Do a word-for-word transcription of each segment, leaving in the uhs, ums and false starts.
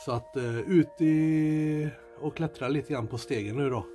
Så att uh, ut i och klättra lite grann på stegen nu då.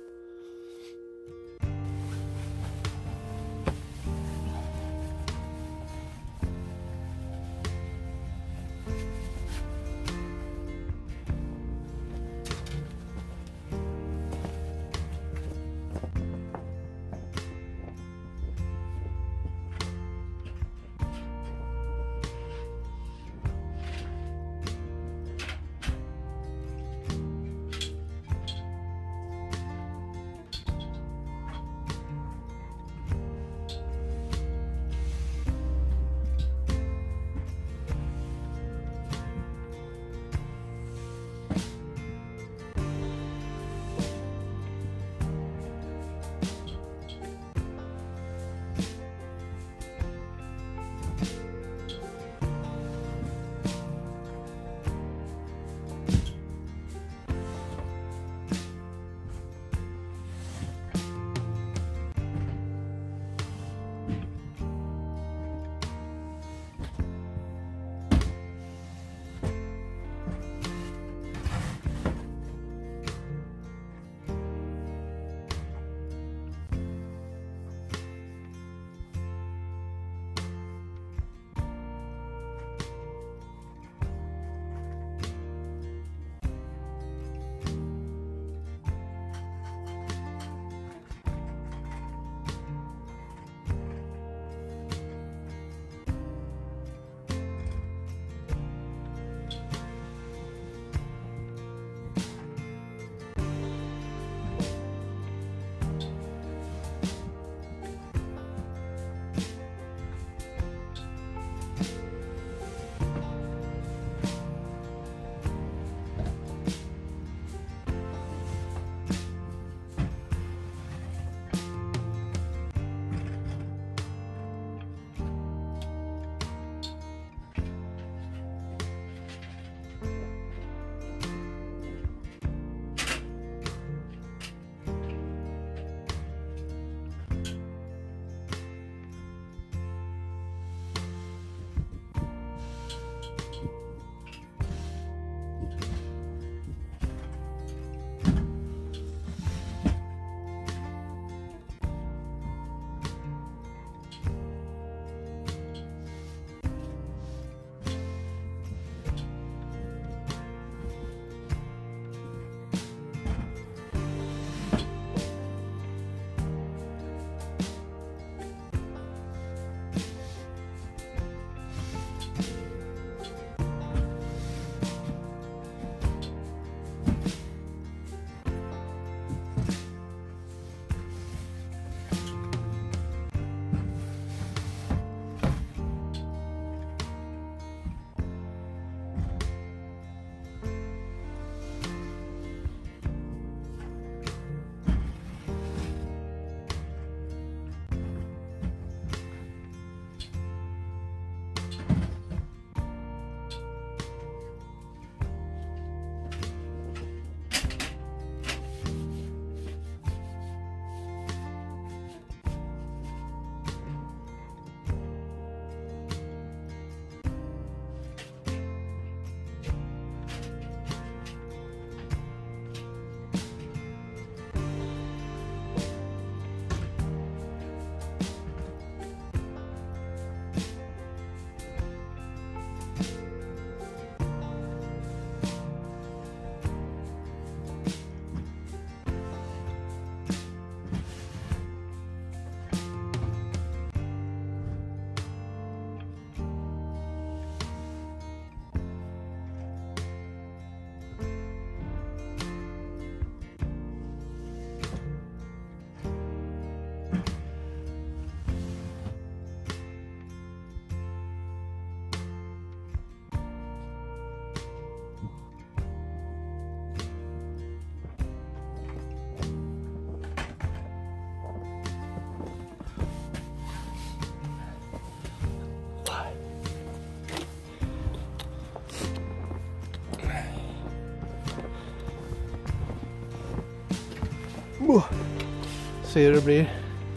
Ser det blir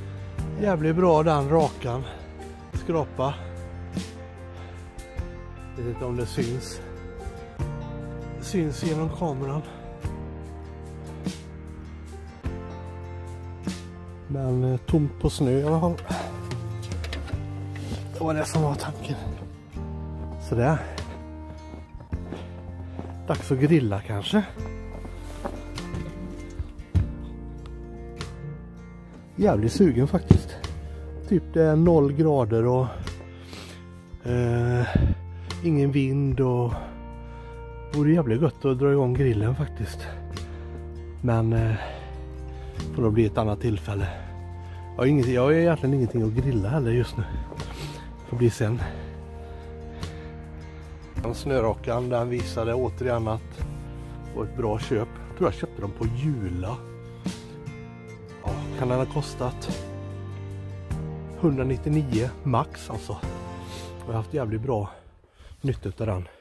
jävligt bra den rakan. Skrapa. Jag vet inte om det syns. syns genom kameran. Men eh, tomt på snö i alla fall. Det var det som var tanken. Sådär. Dags att grilla kanske. Jävligt sugen faktiskt. Typ det är noll grader och eh, ingen vind och vore jävligt gott att dra igång grillen faktiskt. Men eh, får nog bli ett annat tillfälle. Jag har, inget, jag har egentligen ingenting att grilla heller just nu. Får bli sen. Den snörockan, den visade återigen att det var ett bra köp. Jag tror jag köpte dem på Jula. Ja, kan den ha kostat etthundranittionio max alltså. Jag har haft jävligt bra nytta av den.